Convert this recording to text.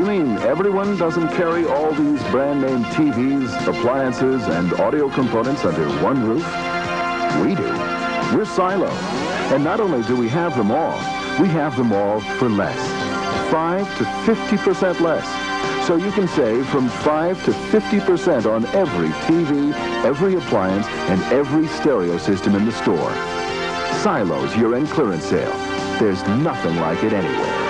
mean everyone doesn't carry all these brand name TVs, appliances, and audio components under one roof? We do. We're Silo. And not only do we have them all for less. 5 to 50% less. So you can save from 5 to 50% on every TV, every appliance, and every stereo system in the store. Silo's year-end clearance sale. There's nothing like it anywhere.